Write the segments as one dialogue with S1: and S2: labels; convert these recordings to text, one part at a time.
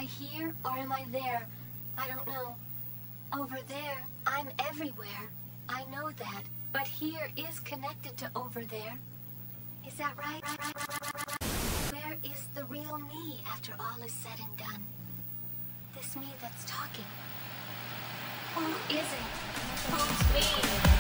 S1: here or am I there? I don't know. Over there, I'm everywhere. I know that. But here is connected to over there. Is that right? Where is the real me after all is said and done? This me that's talking. Who is it? Who's me?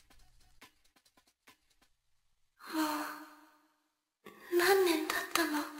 S2: 何年経ったの？